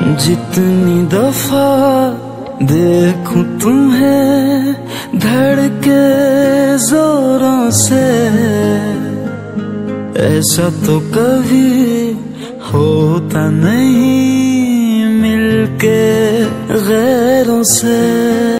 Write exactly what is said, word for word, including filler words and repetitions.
जितनी दफा देखूं तुम्हें धड़के जोरों से, ऐसा तो कभी होता नहीं मिलके गैरों से।